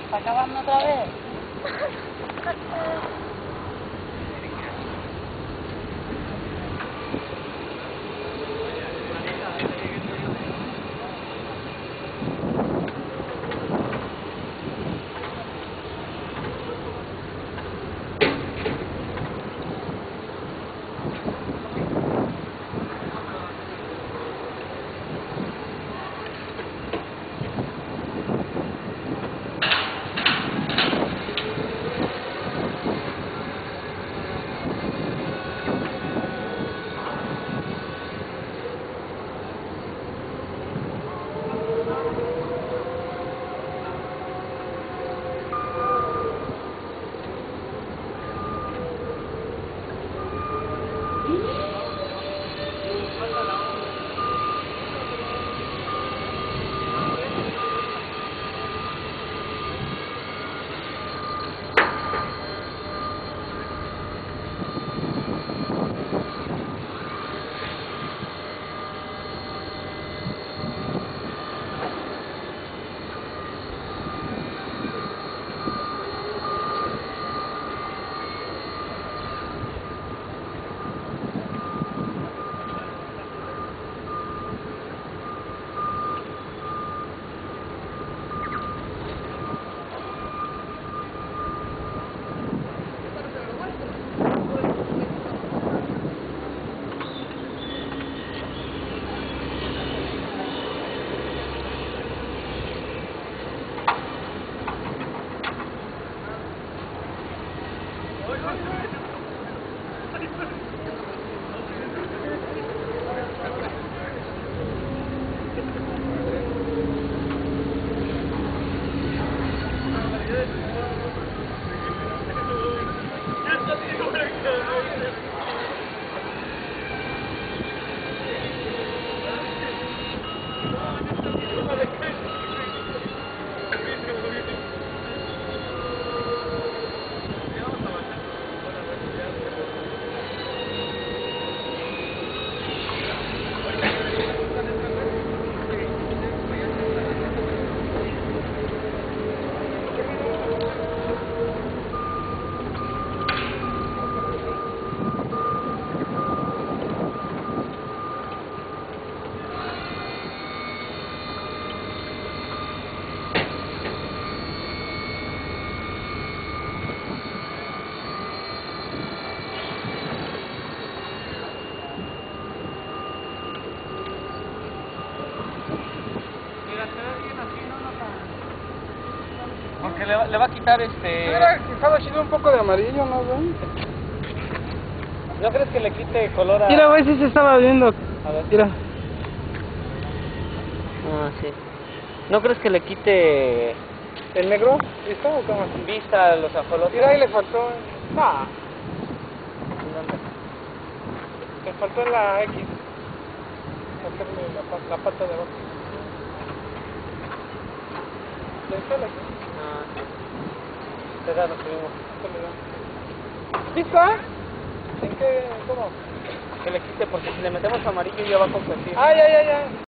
¿Está acabando otra vez? Porque le va a quitar Hubiera quejado chido un poco de amarillo, ¿no, güey? ¿No crees que le quite color a...? Mira, güey, sí se estaba viendo. A ver. Mira. Ah, sí. ¿No crees que le quite ¿El negro? ¿Listo o cómo? vista a los ajolotes? Mira, ahí le faltó. Ah, ¿Dónde? le faltó en la X. Hacerle la pata de abajo. ¿Le está la X? Ah, sí. Te da, lo subimos. ¿Listo? ¿En qué? ¿Cómo? Que le quite, porque si le metemos amarillo ya va a competir. Ah, ya.